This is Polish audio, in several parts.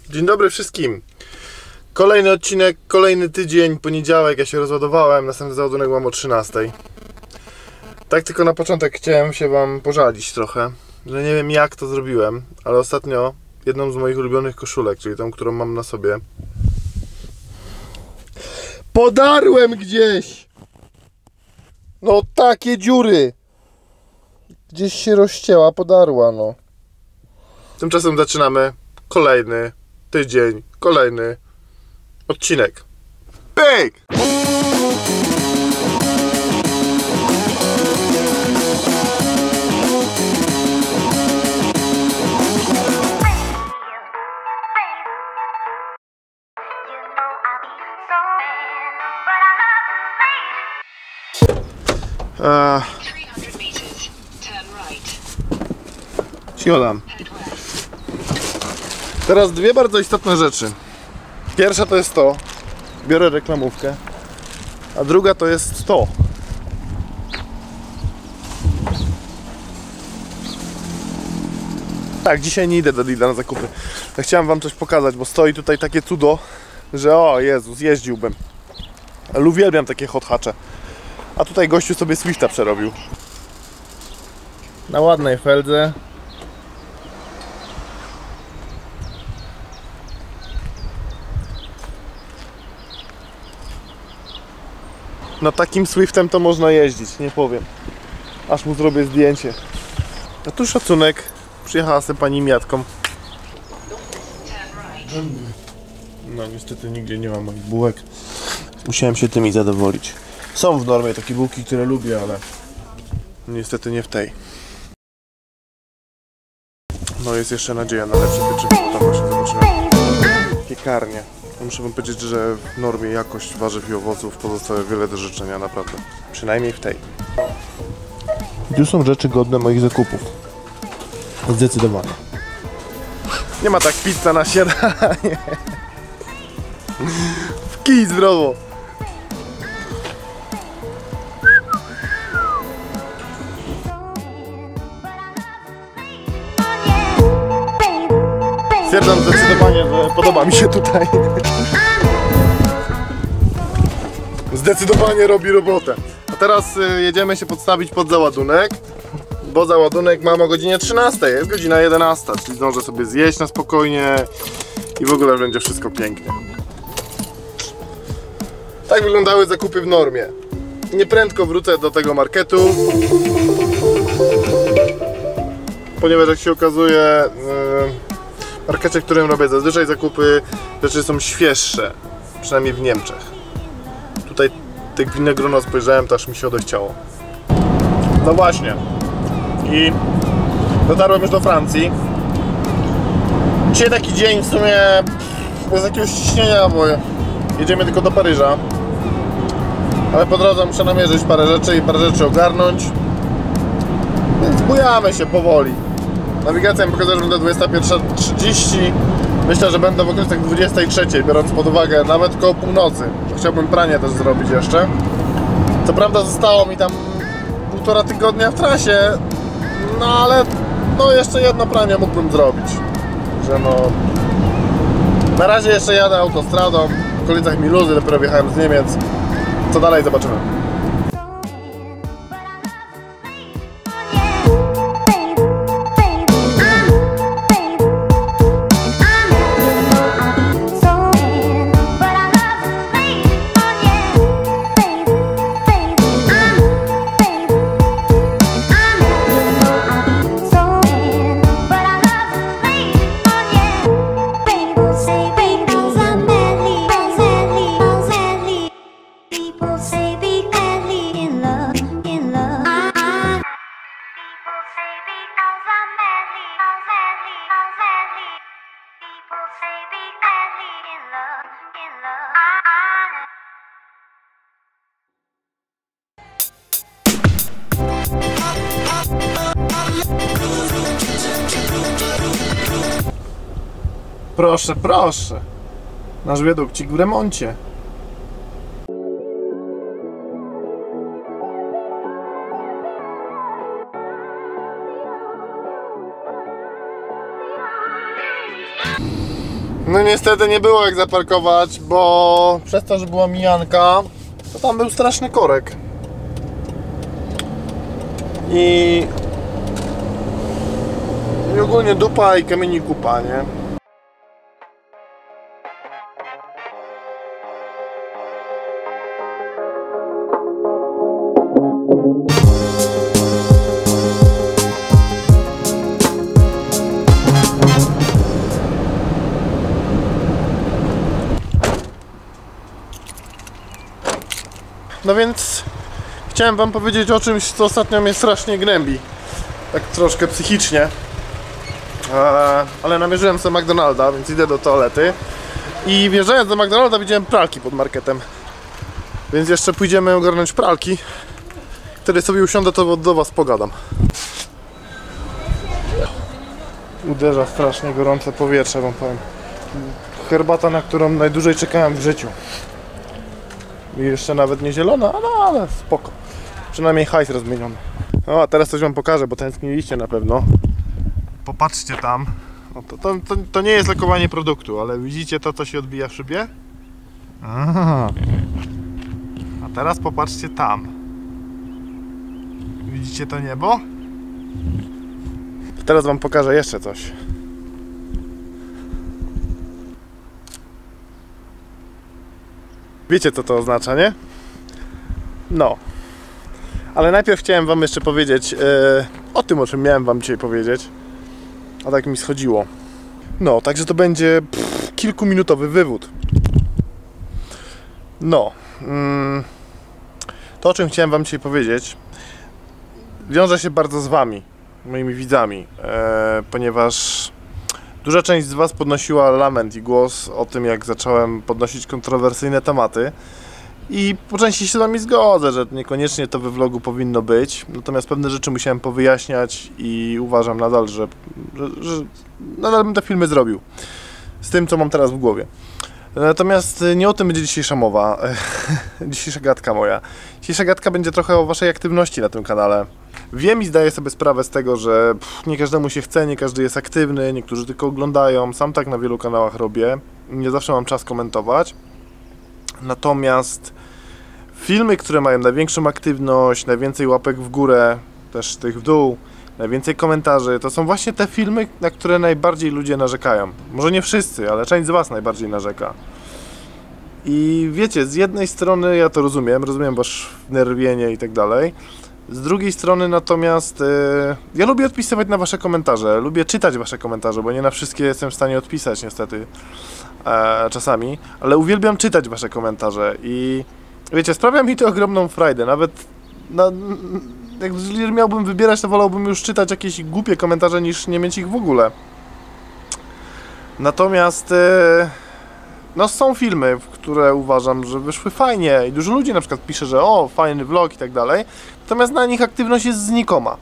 Dzień dobry wszystkim. Kolejny odcinek, kolejny tydzień, poniedziałek, ja się rozładowałem, następny załadunek mam o 13. Tak tylko na początek chciałem się wam pożalić trochę, że nie wiem jak to zrobiłem, ale ostatnio jedną z moich ulubionych koszulek, czyli tą, którą mam na sobie, podarłem gdzieś! No takie dziury! Gdzieś się rozcięła, podarła, no. Tymczasem zaczynamy kolejny tydzień, kolejny odcinek. Pyk! Siadam. Teraz dwie bardzo istotne rzeczy. Pierwsza to jest to, biorę reklamówkę, a druga to jest to. Tak, dzisiaj nie idę do Lidla na zakupy. Ja chciałem wam coś pokazać, bo stoi tutaj takie cudo, że o Jezus, jeździłbym. Ale uwielbiam takie hot hatche. A tutaj gościu sobie Swifta przerobił. Na ładnej feldze. No takim Swiftem to można jeździć, nie powiem. Aż mu zrobię zdjęcie. A tu szacunek. Przyjechała sobie pani miatką. No niestety nigdzie nie ma moich bułek. Musiałem się tymi zadowolić. Są w normie takie bułki, które lubię, ale niestety nie w tej. No jest jeszcze nadzieja na lepsze pieczywo, tam właśnie zobaczymy. Piekarnie. Muszę wam powiedzieć, że w normie jakość warzyw i owoców pozostawia wiele do życzenia, naprawdę. Przynajmniej w tej. Tu są rzeczy godne moich zakupów. Zdecydowanie. Nie ma tak pizza na śniadanie. W kij zdrowo. Stwierdzam zdecydowanie, że podoba mi się tutaj. Zdecydowanie robi robotę. A teraz jedziemy się podstawić pod załadunek, bo załadunek mam o godzinie 13, jest godzina 11, czyli zdążę sobie zjeść na spokojnie i w ogóle będzie wszystko pięknie. Tak wyglądały zakupy w normie. Nieprędko wrócę do tego marketu, ponieważ jak się okazuje, w markecie, w którym robię zazwyczaj zakupy, rzeczy są świeższe, przynajmniej w Niemczech. Tutaj tak winogrona spojrzałem, to aż mi się odechciało. No właśnie. I dotarłem już do Francji. Dzisiaj taki dzień w sumie bez jakiegoś ciśnienia, bo jedziemy tylko do Paryża. Ale po drodze muszę namierzyć parę rzeczy i parę rzeczy ogarnąć. Więc bujamy się powoli. Nawigacja mi pokazuje, że będę 21:30. Myślę, że będę w okolicach 23:00, biorąc pod uwagę nawet koło północy. Chciałbym pranie też zrobić jeszcze. Co prawda zostało mi tam 1,5 tygodnia w trasie, no ale no jeszcze jedno pranie mógłbym zrobić. Że no... Na razie jeszcze jadę autostradą, w okolicach Miluzy, dopiero wjechałem z Niemiec. Co dalej zobaczymy. Proszę, proszę. Nasz wiadukcik w remoncie. No niestety nie było jak zaparkować, bo przez to, że była mijanka, to tam był straszny korek. I ogólnie dupa i kamieni kupa, nie? No więc chciałem wam powiedzieć o czymś, co ostatnio mnie strasznie gnębi. Tak troszkę psychicznie. Ale namierzyłem sobie McDonalda, więc idę do toalety. I wjeżdżając do McDonalda widziałem pralki pod marketem. Więc jeszcze pójdziemy ogarnąć pralki. Wtedy sobie usiądę, to do was pogadam. Uderza strasznie gorące powietrze, wam powiem. Herbata, na którą najdłużej czekałem w życiu. I jeszcze nawet nie zielona, ale spoko. Przynajmniej hajs rozmieniony. O, a teraz coś wam pokażę, bo tęskniliście na pewno. Popatrzcie tam. No to nie jest lokowanie produktu, ale widzicie to, co się odbija w szybie? Aha. A teraz popatrzcie tam. Widzicie to niebo? Teraz wam pokażę jeszcze coś. Wiecie, co to oznacza, nie? No. Ale najpierw chciałem wam jeszcze powiedzieć o tym, o czym miałem wam dzisiaj powiedzieć. A tak mi schodziło. No, także to będzie kilkuminutowy wywód. No. To, o czym chciałem wam dzisiaj powiedzieć, wiąże się bardzo z wami, moimi widzami, ponieważ duża część z was podnosiła lament i głos o tym, jak zacząłem podnosić kontrowersyjne tematy. I po części się z wami zgodzę, że niekoniecznie to we vlogu powinno być. Natomiast pewne rzeczy musiałem powyjaśniać i uważam nadal, że nadal bym te filmy zrobił. Z tym, co mam teraz w głowie. Natomiast nie o tym będzie dzisiejsza mowa. Dzisiejsza gadka moja. Dzisiejsza gadka będzie trochę o waszej aktywności na tym kanale. Wiem i zdaję sobie sprawę z tego, że nie każdemu się chce, nie każdy jest aktywny, niektórzy tylko oglądają. Sam tak na wielu kanałach robię. Nie zawsze mam czas komentować. Natomiast filmy, które mają największą aktywność, najwięcej łapek w górę, też tych w dół, najwięcej komentarzy, to są właśnie te filmy, na które najbardziej ludzie narzekają. Może nie wszyscy, ale część z was najbardziej narzeka. I wiecie, z jednej strony ja to rozumiem wasze wnerwienie i tak dalej. Z drugiej strony natomiast ja lubię odpisywać na wasze komentarze, lubię czytać wasze komentarze, bo nie na wszystkie jestem w stanie odpisać niestety czasami, ale uwielbiam czytać wasze komentarze i wiecie, sprawia mi to ogromną frajdę, nawet jak miałbym wybierać, to wolałbym już czytać jakieś głupie komentarze niż nie mieć ich w ogóle. Natomiast no są filmy, które uważam, że wyszły fajnie i dużo ludzi na przykład pisze, że o, fajny vlog i tak dalej, natomiast na nich aktywność jest znikoma.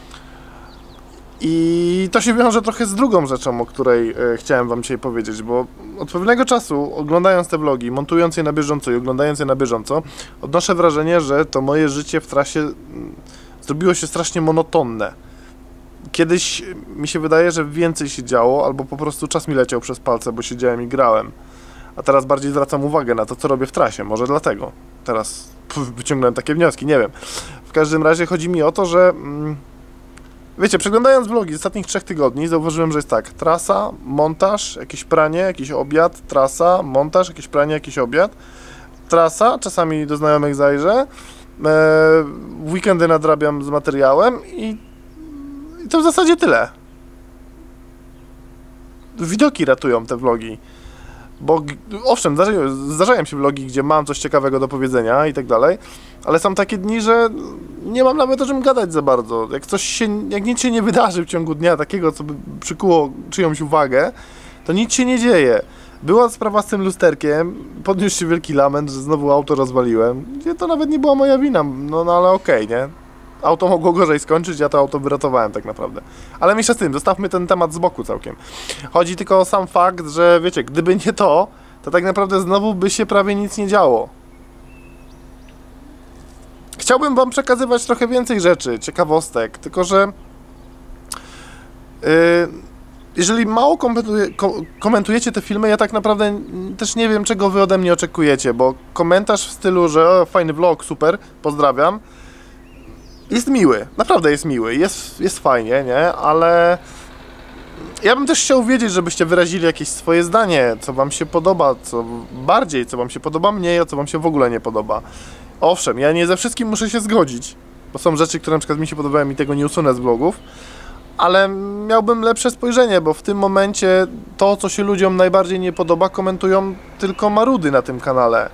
I to się wiąże trochę z drugą rzeczą, o której chciałem wam dzisiaj powiedzieć, bo od pewnego czasu, oglądając te vlogi, montując je na bieżąco i oglądając je na bieżąco, odnoszę wrażenie, że to moje życie w trasie zrobiło się strasznie monotonne. Kiedyś mi się wydaje, że więcej się działo, albo po prostu czas mi leciał przez palce, bo siedziałem i grałem. A teraz bardziej zwracam uwagę na to, co robię w trasie, może dlatego. Teraz wyciągnąłem takie wnioski, nie wiem. W każdym razie chodzi mi o to, że wiecie, przeglądając vlogi z ostatnich 3 tygodni, zauważyłem, że jest tak: trasa, montaż, jakieś pranie, jakiś obiad, trasa, montaż, jakieś pranie, jakiś obiad, trasa, czasami do znajomych zajrzę, w weekendy nadrabiam z materiałem i to w zasadzie tyle. Widoki ratują te vlogi. Bo owszem, zdarzają się vlogi, gdzie mam coś ciekawego do powiedzenia i tak dalej, ale są takie dni, że nie mam nawet o czym gadać za bardzo. Jak nic się nie wydarzy w ciągu dnia takiego, co by przykuło czyjąś uwagę, to nic się nie dzieje. Była sprawa z tym lusterkiem, podniósł się wielki lament, że znowu auto rozwaliłem. To nawet nie była moja wina, no ale okej, nie? Auto mogło gorzej skończyć, ja to auto wyratowałem tak naprawdę. Ale mniejsza z tym, zostawmy ten temat z boku całkiem. Chodzi tylko o sam fakt, że wiecie, gdyby nie to tak naprawdę znowu by się prawie nic nie działo. Chciałbym wam przekazywać trochę więcej rzeczy, ciekawostek, tylko że jeżeli mało komentujecie te filmy, ja tak naprawdę też nie wiem, czego wy ode mnie oczekujecie, bo komentarz w stylu, że o, fajny vlog, super, pozdrawiam, jest miły, naprawdę jest miły, jest fajnie, nie, ale ja bym też chciał wiedzieć, żebyście wyrazili jakieś swoje zdanie, co wam się podoba, co wam się podoba mniej, a co wam się w ogóle nie podoba. Owszem, ja nie ze wszystkim muszę się zgodzić, bo są rzeczy, które na przykład mi się podobają i tego nie usunę z vlogów, ale miałbym lepsze spojrzenie, bo w tym momencie to, co się ludziom najbardziej nie podoba, komentują tylko marudy na tym kanale.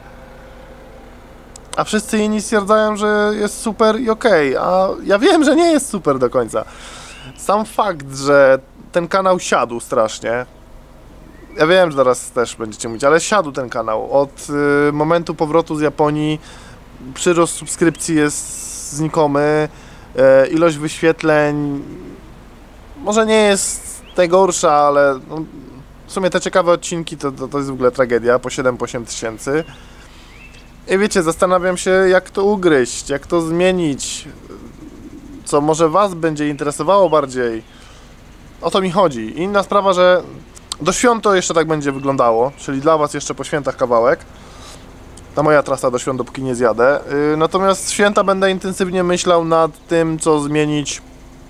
A wszyscy inni stwierdzają, że jest super i okej, a ja wiem, że nie jest super do końca. Sam fakt, że ten kanał siadł strasznie, ja wiem, że zaraz też będziecie mówić, ale siadł ten kanał. Od momentu powrotu z Japonii przyrost subskrypcji jest znikomy, ilość wyświetleń może nie jest najgorsza, ale no, w sumie te ciekawe odcinki to jest w ogóle tragedia, po 7-8 tysięcy. I wiecie, zastanawiam się, jak to ugryźć, jak to zmienić, co może was będzie interesowało bardziej. O to mi chodzi. Inna sprawa, że do świąt to jeszcze tak będzie wyglądało, czyli dla was jeszcze po świętach kawałek. Ta moja trasa do świąt, dopóki nie zjadę. Natomiast w święta będę intensywnie myślał nad tym, co zmienić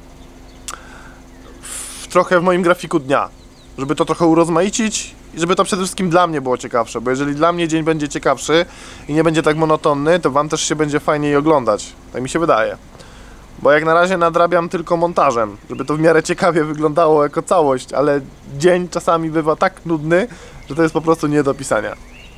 trochę w moim grafiku dnia, żeby to trochę urozmaicić i żeby to przede wszystkim dla mnie było ciekawsze, bo jeżeli dla mnie dzień będzie ciekawszy i nie będzie tak monotonny, to wam też się będzie fajniej oglądać, tak mi się wydaje. Bo jak na razie nadrabiam tylko montażem, żeby to w miarę ciekawie wyglądało jako całość, ale dzień czasami bywa tak nudny, że to jest po prostu nie do pisania.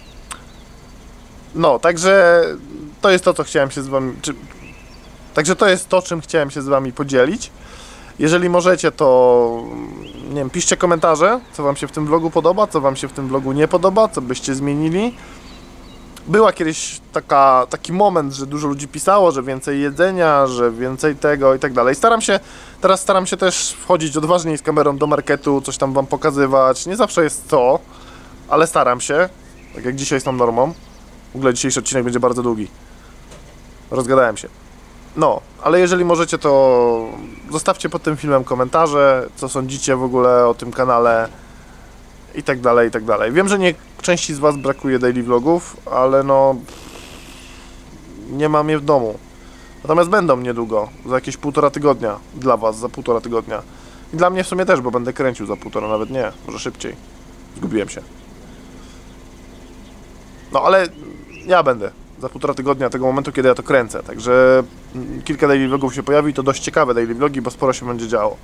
No, także to jest to, co chciałem się z wami... Także to jest to, czym chciałem się z wami podzielić. Jeżeli możecie, to nie wiem, piszcie komentarze, co wam się w tym vlogu podoba, co wam się w tym vlogu nie podoba, co byście zmienili. Była kiedyś taki moment, że dużo ludzi pisało, że więcej jedzenia, że więcej tego i tak dalej. Teraz staram się też wchodzić odważniej z kamerą do marketu, coś tam wam pokazywać. Nie zawsze jest to, ale staram się, tak jak dzisiaj z tą normą. W ogóle dzisiejszy odcinek będzie bardzo długi. Rozgadałem się. No, ale jeżeli możecie, to zostawcie pod tym filmem komentarze, co sądzicie w ogóle o tym kanale i tak dalej, i tak dalej. Wiem, że nie części z was brakuje daily vlogów, ale no nie mam je w domu. Natomiast będą niedługo, za jakieś 1,5 tygodnia, dla was za 1,5 tygodnia. I dla mnie w sumie też, bo będę kręcił za 1,5, nawet nie, może szybciej. Zgubiłem się. No ale ja będę za 1,5 tygodnia tego momentu, kiedy ja to kręcę. Także kilka daily vlogów się pojawi, to dość ciekawe daily vlogi, bo sporo się będzie działo.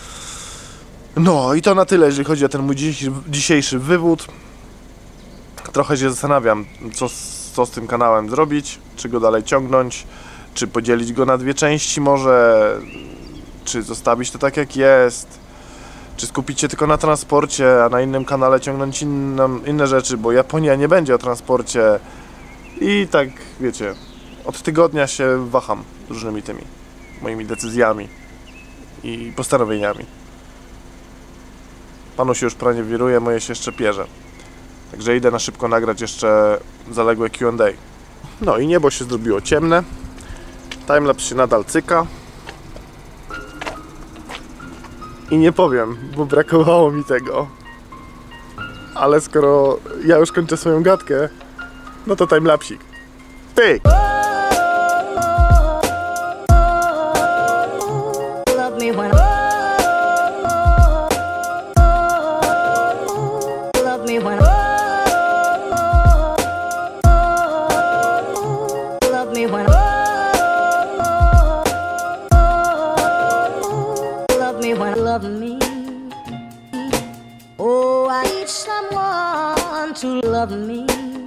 No i to na tyle, jeżeli chodzi o ten mój dzisiejszy wywód. Trochę się zastanawiam, co z tym kanałem zrobić, czy go dalej ciągnąć, czy podzielić go na 2 części może, czy zostawić to tak jak jest, czy skupić się tylko na transporcie, a na innym kanale ciągnąć inne rzeczy, bo Japonia nie będzie o transporcie. I tak, wiecie, od tygodnia się waham różnymi tymi moimi decyzjami i postanowieniami. Panu się już pranie wiruje, moje się jeszcze pierze. Także idę na szybko nagrać jeszcze zaległe Q&A. No i niebo się zrobiło ciemne. Timelapse się nadal cyka. I nie powiem, bo brakowało mi tego. Ale skoro ja już kończę swoją gadkę, no to timelapsik. Pyk! Love me. Oh, I need someone to love me.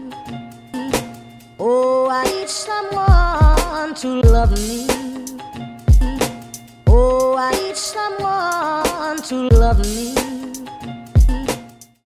Oh, I need someone to love me. Oh, I need someone to love me.